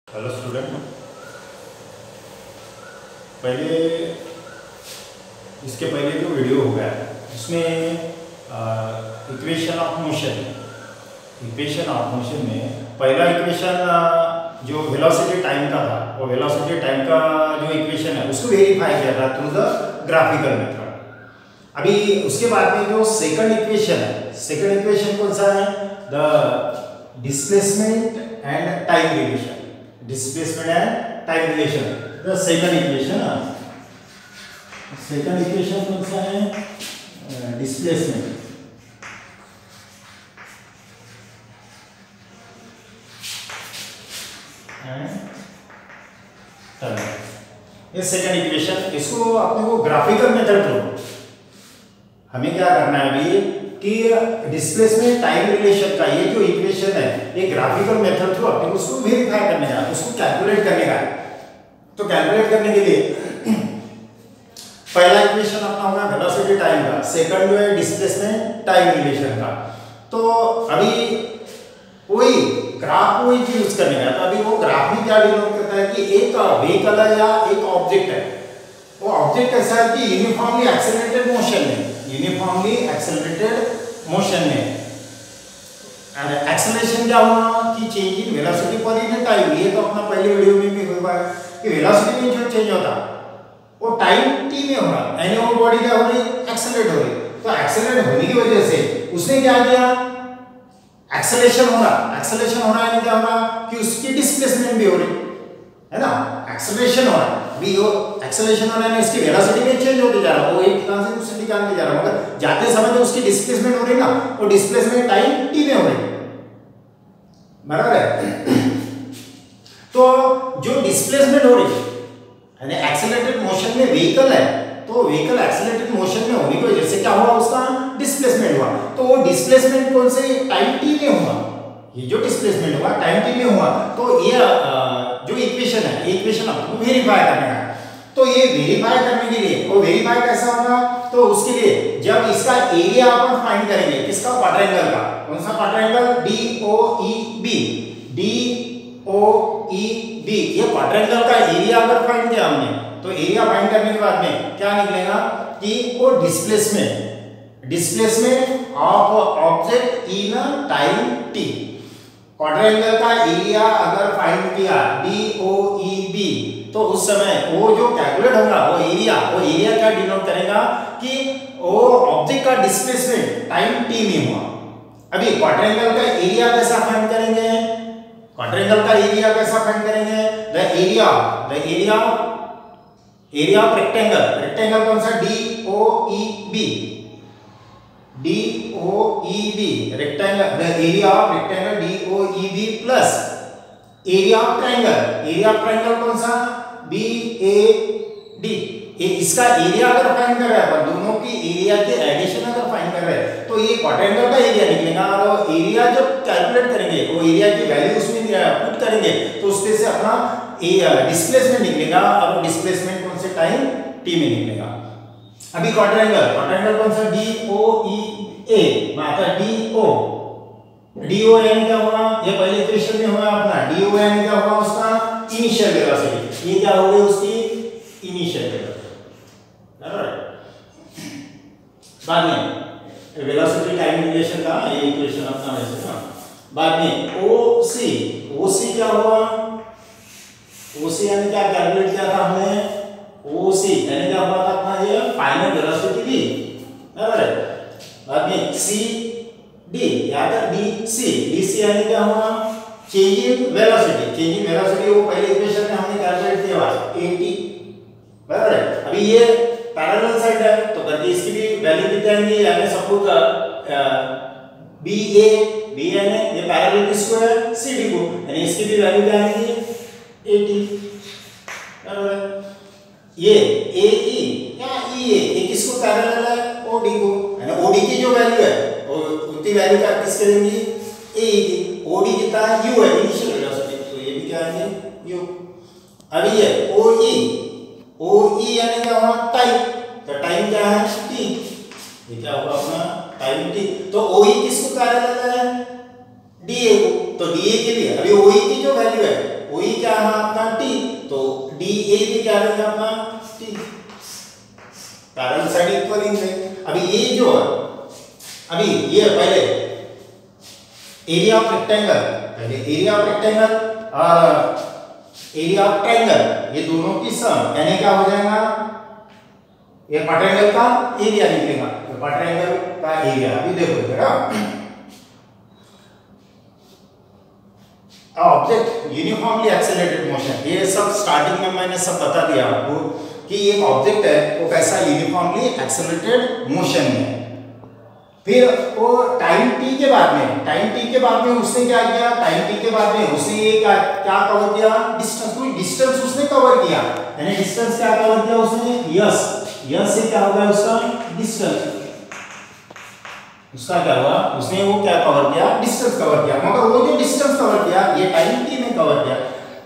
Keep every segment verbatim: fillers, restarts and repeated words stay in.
Hello student, पहले इसके पहले जो वीडियो हो गया उसमें equation of motion equation of motion में पहला इक्वेशन जो वेलोसिटी टाइम का था, वो वेलोसिटी टाइम का जो इक्वेशन है उसको वेरीफाई किया था थ्रू द ग्राफिकल मेथड। अभी उसके बाद में जो सेकंड इक्वेशन है, सेकंड इक्वेशन कौन सा है? The displacement and time relation. Displacement and time relation the second equation. Second equation कौन सा है? Displacement and time. ये सेकंड इक्वेशन, इसको अपने को ग्राफिकल मेथड थ्रू हमें क्या करना है अभी कि डिस्प्लेसमेंट टाइम रिलेशन का ये जो इक्वेशन है ये ग्राफिकल मेथड थ्रू अपने को उसको वेरीफाई करने का, उसको कैलकुलेट करने का। तो कैलकुलेट करने के लिए पहला इक्वेशन अपना होगा वेलोसिटी टाइम का, सेकंड जो है डिस्प्लेसमेंट टाइम रिलेशन का। तो अभी वही ग्राफ को ही यूज करने का। तो अभी वो ग्राफ में क्या डिनोट करता है कि एक व्हीकल है या एक ऑब्जेक्ट है, वो ऑब्जेक्ट कैसा है कि यूनिफॉर्मली एक्सेलरेटेड मोशन में यूनिफॉर्मली एक्सेलरेटेड मोशन में एक्सेलरेशन क्या हुआ कि चेंज इन वेलोसिटी पर इन टाइम। ये तो अपना पहले वीडियो में भी हुआ है कि वेलोसिटी में जो चेंज होता वो टाइम टी में हो रहा, यानी वो बॉडी क्या हो रही? एक्सेलरेट हो रही। तो एक्सेलरेट होने की वजह से उसने क्या किया? एक्सेलरेशन हो रहा, एक्सेलरेशन हो रहा है क्या हो रहा कि उसकी डिस्प्लेसमेंट भी हो रही है ना। एक्सेलरेशन हो रहा भी वो एक्सेलरेशन होने में उसकी वेलोसिटी में चेंज होते जा रहा है, वो एक ठिकाने से दूसरे ठिकाने जा रहा है, मगर जाते समय जो उसकी डिस्प्लेसमेंट हो रही ना वो डिस्प्लेसमेंट टाइम टी में हो रही, बराबर है। तो जो डिस्प्लेसमेंट हो रही यानी एक्सेलरेटेड मोशन में व्हीकल है, तो व्हीकल एक्सेलरेटेड मोशन में होने की वजह से क्या हुआ? उसका डिस्प्लेसमेंट हुआ। तो वो डिस्प्लेसमेंट कौन से टाइम टी में हुआ? ये जो डिस्प्लेसमेंट हुआ टाइम टी में हुआ। तो ये जो इक्वेशन है, इक्वेशन आपको वेरीफाई करना है। तो ये वेरीफाई करने के लिए वो वेरीफाई कैसा होगा? तो उसके लिए जब इसका एरिया अपन फाइंड करेंगे, किसका? क्वाड्रेंगल का। कौन सा quadrangle? D O E B, D O E B. ये क्वाड्रेंगल का एरिया अगर फाइंड किया हमने, तो एरिया फाइंड करने के बाद में क्या निकलेगा कि वो displacement displacement of object in time T. Quadrangle का एरिया अगर फाइंड किया डी ओ ई बी, तो उस समय वो जो कैलकुलेट होगा वो एरिया वो एरिया क्या डिनोट करेगा कि वो ऑब्जेक्ट का डिस्प्लेसमेंट टाइम टी में हुआ। अभी क्वाड्रेंगल का एरिया कैसा फाइंड करेंगे? क्वाड्रेंगल का एरिया कैसा फाइंड करेंगे? The area the area area of rectangle. Rectangle कौन सा? D O E B, D O E B rectangle. The area of rectangle D O E B plus area of triangle. Area of triangle कौन सा? B A D. ये इसका area अगर find कर रहे हैं, दोनों की एरिया के एडिशन अगर फाइंड कर रहे हैं, तो ये क्वाड्रेंगल का एरिया निकलेगा। और एरिया जब कैलकुलेट करेंगे वो एरिया की वैल्यू उसमें पुट करेंगे, तो उसमें से अपना डिस्प्लेसमेंट निकलेगा। और डिस्प्लेसमेंट कौन से टाइम टी में निकलेगा। अभी क्वाड्रेंगल क्वाड्रेंगल कौन सा? डी ओ ई ए, मतलब डी ओ डी ओ यानी क्या हुआ? ये पहले इक्वेशन में हुआ अपना डी ओ यानी क्या हुआ? उसका इनिशियल वेलोसिटी। ये क्या हो गई? उसकी इनिशियल वेलोसिटी। बाद में वेलोसिटी टाइम रिलेशन का ये इक्वेशन अपना वैसे ना। बाद में ओ सी ओ सी क्या हुआ? ओ सी यानी क्या कैलकुलेट किया था हमने? ओ सी यानी क्या हुआ था अपना? ये फाइनल वेलोसिटी थी, बराबर है। बाद में सी डी या तो डी सी डी सी यानी क्या हुआ? Change in velocity. Change in velocity वो पहले इक्वेशन में हमने कैलकुलेट किया हुआ एटी, बराबर है। अभी ये पैरेलल साइड है तो करके इसकी भी वैल्यू कितनी आएंगी? यानी सपोज बी ए बी यानी ये पैरेलल किसको है? सी डी को, यानी इसकी भी वैल्यू क्या आएगी? एटी, बराबर है। ये ए ई या ई ए ये किसको पैरेलल है? ओ डी को, यानी ओ डी की जो वैल्यू है उतनी वैल्यू क्या किसके देंगी? ए ई की। ओ डी कितना है? यू है, इनिशियल वेलोसिटी, तो ये भी क्या है? यू। अभी ये ओ ई ओ ई यानी क्या हुआ? टाइम। तो टाइम क्या है? टी। ये क्या होगा अपना? Time T. तो ओ ई किसको पैरेलल है? डी ए को। तो डी ए के लिए अभी ओ ई की जो वैल्यू है ओई क्या है अपना टी, तो डी ए भी क्या रहेगा अपना टी, पैरेलल साइड इक्वल है। अभी ये जो है, अभी ये पहले एरिया ऑफ रेक्टेंगल, पहले एरिया ऑफ रेक्टेंगल और एरिया ऑफ ट्रायंगल, ये दोनों की सम यानी क्या हो जाएगा, ये क्वाड्रेंगल का एरिया निकलेगा, तो क्वाड्रेंगल का एरिया अभी देखो जरा। ऑब्जेक्ट यूनिफॉर्मली एक्सेलरेटेड मोशन, ये सब स्टार्टिंग में मैंने सब बता दिया आपको कि एक ऑब्जेक्ट है वो कैसा यूनिफॉर्मली एक्सेलरेटेड मोशन में। फिर वो टाइम टी के बाद में टाइम टी के बाद में उसने क्या किया, टाइम टी के बाद में उसने ये क्या क्या कवर किया, डिस्टेंस, कोई डिस्टेंस उसने कवर किया, यानी डिस्टेंस क्या कवर किया उसने, यस यस से क्या होगा उसका डिस्टेंस, उसका क्या हुआ, उसने वो क्या कवर किया, डिस्टेंस कवर किया, मगर वो जो डिस्टेंस कवर किया ये टाइम टी में कवर किया।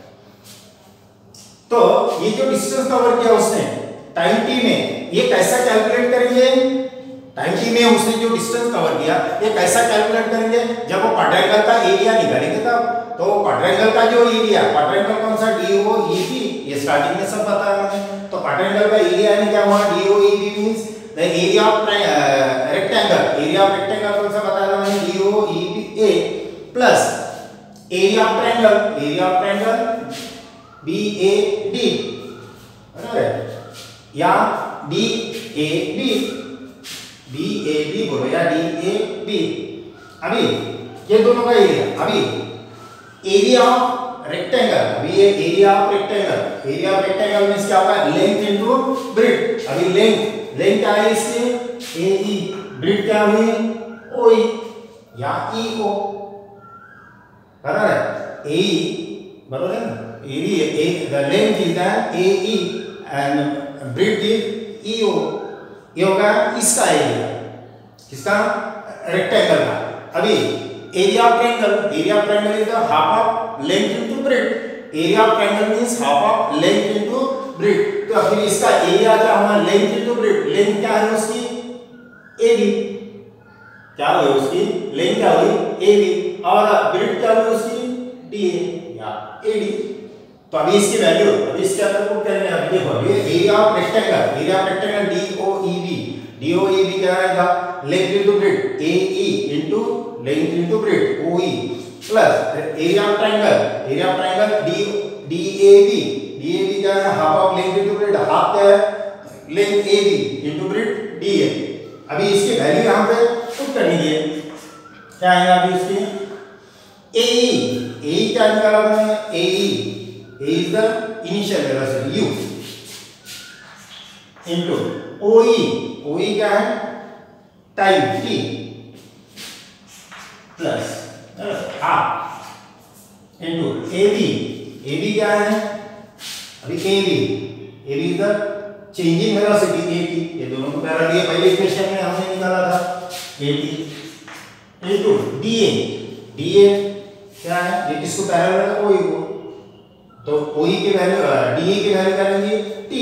तो ये जो डिस्टेंस कवर किया उसने टाइम टी में, ये कैसा कैलकुलेट करेंगे, टाइम टी में उसने जो डिस्टेंस कवर किया ये कैसा कैलकुलेट करेंगे, जब वो क्वाड्रेंगल का एरिया निकालेंगे तब। तो क्वाड्रेंगल का जो एरिया, क्वाड्रेंगल कौन सा, डी ओ ई बी, ये स्टार्टिंग में सब बताया मैंने। तो क्वाड्रेंगल का एरिया यानी क्या हुआ, D O E B means the area of rectangle, area of rectangle कौन सा बताया मैंने, D O E B A plus area of triangle, area of triangle B A D, बराबर है, या D A B, B A B बोलो या D A B. अभी ये दोनों का एरिया, अभी एरिया ऑफ रेक्टेंगल, अभी ये area of rectangle, area of rectangle means क्या होगा, लेंथ इनटू ब्रेड्थ। अभी लेंथ लेंथ क्या है इसकी, ए ई, ब्रेड्थ क्या हुई, ओ ई या ई ओ, बराबर है, ए ई बराबर है ना, area A the length is the A E and breadth is E O, ये होगा इसका एरिया, किसका, रेक्टेंगल का। अभी area of triangle, area of triangle is the half of length into breadth, area of triangle means half of length into breadth. तो फिर इसका एरिया क्या होगा, लेंथ इनटू ब्रेड्थ, लेंथ क्या है उसकी एबी, क्या हुई उसकी लेंथ क्या हुई एबी, और ब्रेड्थ क्या हुई उसकी डी या एडी। तो अभी इसकी वैल्यू, अभी इसके अंदर पुट करेंगे, अभी देखो ये area of rectangle, area of rectangle D O E B, D O E B क्या आएगा, length into breadth, A E into length into breadth, O E plus area of triangle, area of triangle D D A B, D A B क्या है, half of length into breadth, half क्या है length A B into breadth D A. अभी इसकी value यहां पे put करनी है, क्या आएगा अभी इसकी ए ई, ए ई क्या निकाला मैंने, ए ई A is the initial velocity u into O E, O E क्या है, time t plus half into A B, A B क्या है, अभी A B, A B is the changing velocity A T, ये दोनों को पैरेलल, ये पहले इक्वेशन में हमने निकाला था A T into D A, D A क्या है, ये किसको पैरेलल है, O E को, तो O E की वैल्यू D E की वैल्यू करेंगे T।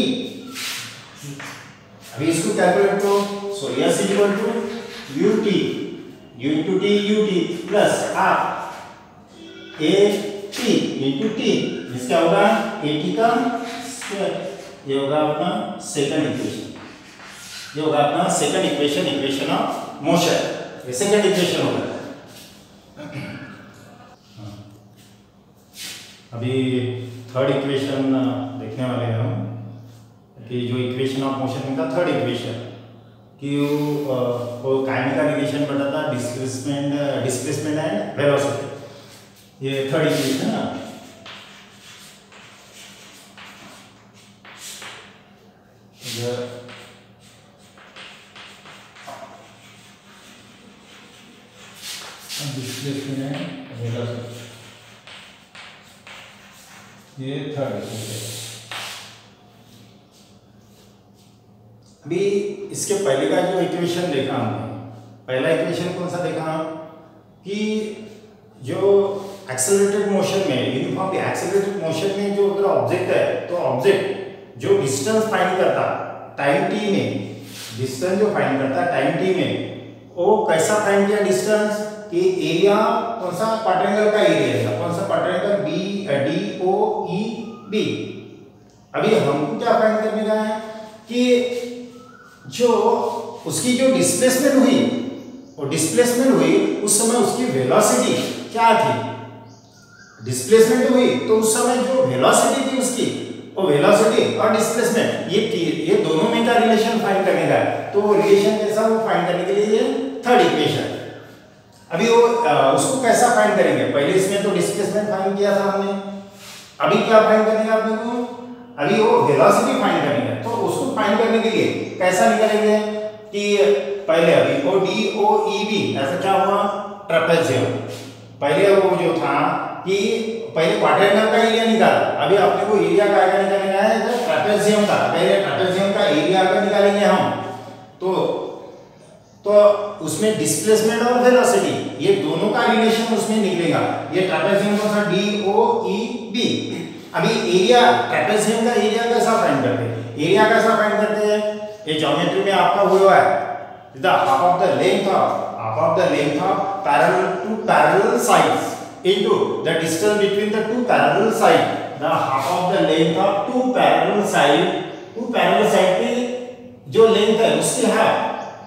अभी इसको कैलकुलेट करो, so S is equal to U T, U into T U T plus half A T into T, इसका होगा A T का स्क्वायर, ये होगा अपना सेकंड इक्वेशन, ये होगा अपना second equation, equation of motion, ये सेकंड इक्वेशन होगा। अभी थर्ड इक्वेशन देखने वाले हैं हम, कि जो इक्वेशन ऑफ मोशन का थर्ड इक्वेशन कि वो काइनेटिक का रिलेशन बताता है डिस्प्लेसमेंट डिस्प्लेसमेंट एंड वेलोसिटी, ये थर्ड इक्वेशन है ना। डिस्प्लेसमेंट एंड वेलोसिटी, ये थर्ड इक्वेशन। अभी इसके पहले का जो इक्वेशन देखा हमने, पहला इक्वेशन कौन सा देखा हम, कि जो एक्सेलरेटेड मोशन में, यूनिफॉर्मली एक्सेलरेटेड मोशन में जो अगर ऑब्जेक्ट है, तो ऑब्जेक्ट जो डिस्टेंस फाइंड करता टाइम टी में, डिस्टेंस जो फाइंड करता टाइम टी में, वो कैसा फाइंड किया डिस्टेंस, कि एरिया कौन सा क्वाड्रेंगल का एरिया है, कौन सा quadrangle B D O E B. अभी हमको क्या फाइंड करने का है कि जो उसकी जो डिस्प्लेसमेंट हुई, वो डिस्प्लेसमेंट हुई उस समय उसकी वेलोसिटी क्या थी, डिस्प्लेसमेंट हुई तो उस समय जो वेलोसिटी थी उसकी, वो वेलोसिटी और डिस्प्लेसमेंट ये ये दोनों में का रिलेशन फाइंड करने का है। तो वो रिलेशन कैसा, वो फाइंड करने के लिए ये थर्ड इक्वेशन। अभी वो आ, उसको कैसा फाइंड करेंगे, पहले इसमें तो डिस्प्लेसमेंट फाइंड किया था हमने, अभी क्या फाइंड करेंगे आपने को, अभी वो वेलोसिटी फाइंड करेंगे। तो उसको फाइंड करने के लिए कैसा निकालेंगे कि पहले अभी O D O E B ऐसा क्या हुआ, ट्रेपेजियम। पहले वो जो था कि पहले क्वाड्रेंगल का एरिया निकाला, अभी आपने को एरिया का क्या निकालना है, ट्रेपेजियम का। पहले ट्रेपेजियम का एरिया का निकालेंगे हम, तो तो उसमें डिस्प्लेसमेंट और वेलोसिटी ये दोनों का रिलेशन उसमें निकलेगा। ये ट्रेपेजियम कौन सा, डी ओ ई बी। अभी एरिया, ट्रेपेजियम का एरिया कैसा फाइंड करते हैं, एरिया कैसा फाइंड करते हैं, ये ज्योमेट्री में आपका हुआ है the half of the length of half of the length of parallel two parallel sides into the distance between the two parallel sides, the half of the length of two parallel side, two parallel side की जो length है उसकी half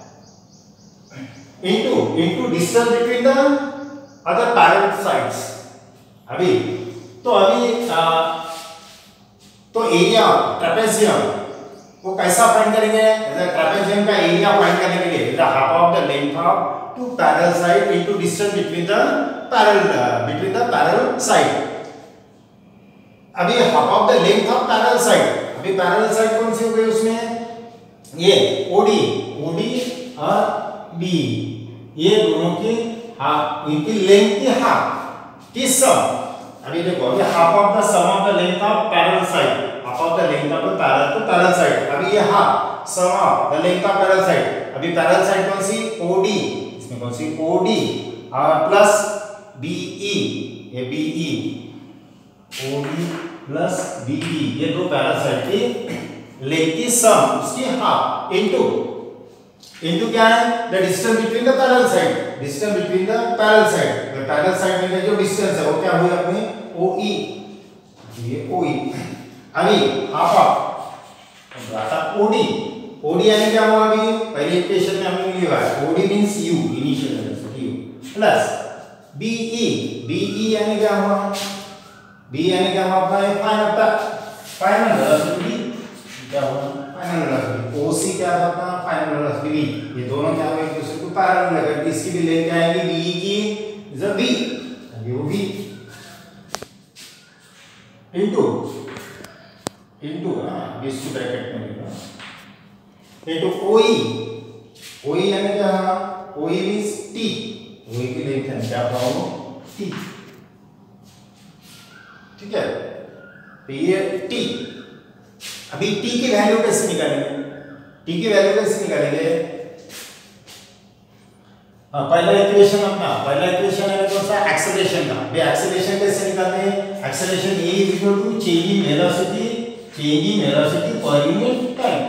into into distance between the other parallel sides। अभी तो अभी आ, तो area trapezium वो कैसा फाइंड करेंगे, ट्रेपेजियम का एरिया फाइंड करने के लिए the half of the length of two parallel side into distance between the parallel uh, between the parallel side। अभी half of the length of parallel side, अभी parallel side कौन सी हो गई उसमें, ये O D O D और B, ये दोनों की हाफ, इनकी लेंथ की हाफ की सम। अभी देखो अभी half of the sum of the length of parallel side, half of the length of the parallel to parallel side, अभी ये half sum of the length of parallel side। अभी parallel side कौन सी, O D, कौन सी O D और plus B E, ये B E, O D plus B E, ये दो पैरेलल साइड की लेंथ की सम उसकी हाफ इनटू इनटू क्या है, the distance between the parallel side, distance between the parallel side, the parallel side में जो डिस्टेंस है वो क्या हुई अपनी O E, ये O E। अभी हाफ ऑफ आता O D, O D यानी क्या हुआ, अभी पहले इक्वेशन में हमने लिया है O D means U, initial velocity U plus B E, B E यानी क्या हुआ, B यानी क्या हुआ अपना ये फाइनल फाइनल वेलोसिटी, क्या हुआ फाइनल वेलोसिटी। O C क्या था अपना फाइनल वेलोसिटी V, ये दोनों क्या हुए एक दूसरे को पैरेलल लगा, इसकी भी लेंथ क्या आएगी B E की इज अ V, ये वो V इनटू इनटू हां बीच की ब्रैकेट में लिखा into O E, O E यानी क्या है, O E means T, O E की लेंथ है क्या पाओ T, ठीक है। तो ये T, अभी T की वैल्यू कैसे निकालेंगे, T की वैल्यू कैसे निकालेंगे, हाँ पहला इक्वेशन अपना पहला इक्वेशन है कौन सा, एक्सेलरेशन का। भाई एक्सेलरेशन कैसे निकालते हैं, acceleration A is equal to change in velocity, change in velocity per unit time,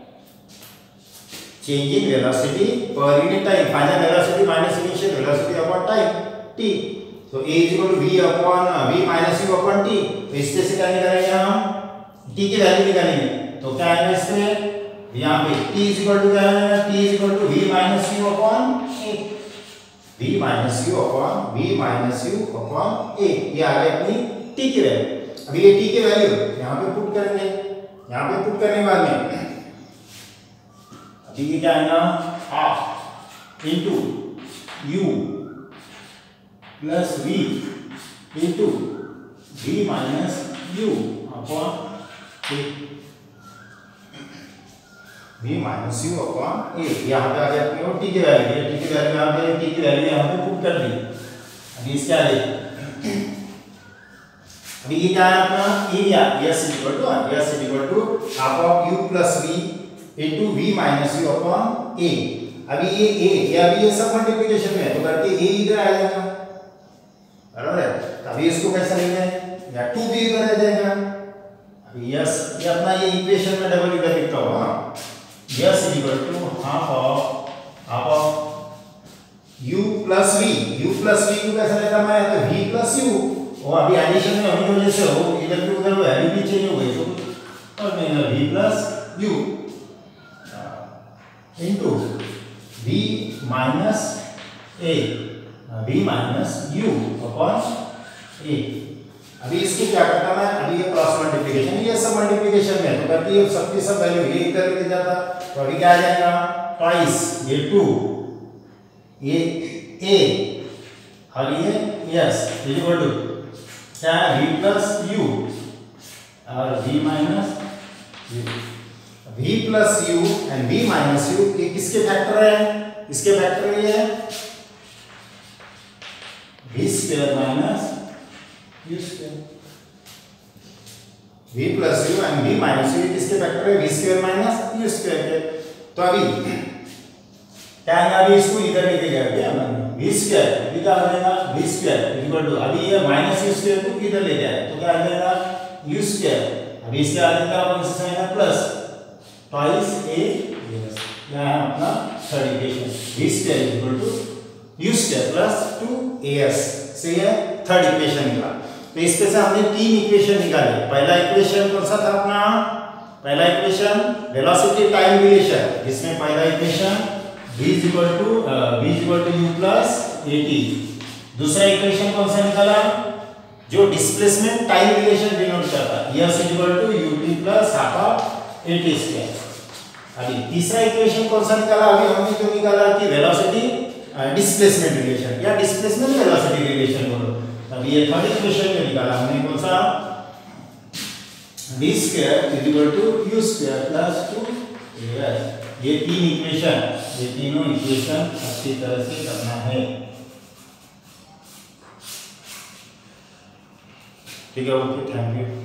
change in velocity per unit time, final velocity minus initial velocity upon time t, so a is equal to v upon uh, v minus u upon t। तो इससे से क्या निकालेंगे हम, t की value निकालेंगे, तो क्या आएगा इसमें यहाँ पे t is equal to क्या आएगा, t is equal to v minus u upon a, v minus u upon v minus u upon a, ये आ गई अपनी t की वैल्यू। अभी ये t की वैल्यू यहाँ पे पुट करेंगे, यहाँ पे पुट करने के बाद में ठीक है क्या आएगा, half into U plus V into V minus U upon A, V minus U upon A, यहाँ पे आ गया अपनी और टी की वैल्यू, टी की वैल्यू यहाँ पे टी की वैल्यू यहाँ पे पुट कर दी। अभी इसका ले अभी ये क्या है अपना area, S equal to S equal to half of U plus V into v minus u upon a। अभी ये a ये अभी ये सब मल्टीप्लिकेशन में है तो करके a इधर आ जाएगा, बराबर है। अभी इसको कैसा लेंगे, या टू भी इधर आ जाएगा। अभी यस ये अपना ये इक्वेशन में डबल इधर लिखता हूं, हां S equal to half of half of u plus v, u plus V को कैसे लेता मैं, तो v प्लस यू, और अभी एडिशन में होने की वजह से हो इधर की उधर वैल्यू भी चेंज हो गई, तो और मैं v plus U into v minus a, v minus u upon a। अभी इसको क्या करता मैं, अभी ये क्रॉस मल्टीप्लिकेशन, ये सब मल्टीप्लिकेशन में तो करती है सबकी सब वैल्यू ये इधर लेके जाता, तो अभी क्या आ जाएगा, ट्वाइस ये टू, ये a और ये यस इक्वल टू क्या है, v प्लस u और v minus u। v plus u and v minus u ये किसके फैक्टर है, इसके फैक्टर ये है v square minus u square. v plus u and v minus u किसके फैक्टर है, v square minus u square के। तो अभी क्या है, अभी इसको इधर लेके गए क्या हमने, v स्क्वायर अभी क्या आ जाएगा, v स्क्वायर इक्वल टू अभी ये माइनस u स्क्वायर को किधर ले जाए तो क्या आ जाएगा u स्क्वायर, अभी इसके आगे का अपन से साइन है प्लस ट्वाइस a, यस यहां है अपना third equation, v square equal to u square plus two a s से ये थर्ड इक्वेशन निकला। तो इसके से हमने तीन इक्वेशन निकाले। पहला इक्वेशन कौन सा था अपना, पहला इक्वेशन वेलोसिटी टाइम रिलेशन, जिसमें पहला equation v is equal to v is equal to u plus at। दूसरा इक्वेशन कौन सा निकाला, जो डिस्प्लेसमेंट टाइम रिलेशन डिनोट करता है, s is equal to ut plus half of at square। अभी तीसरा इक्वेशन कौन सा निकाला, अभी हमने जो निकाला कि वेलोसिटी डिस्प्लेसमेंट रिलेशन या डिस्प्लेसमेंट वेलोसिटी रिलेशन बोलो। अभी ये थर्ड इक्वेशन में निकाला हमने कौन सा, v square is equal to u square plus two as। ये तीन इक्वेशन, ये तीनों इक्वेशन अच्छी तरह से करना है, ठीक है, ओके, थैंक यू।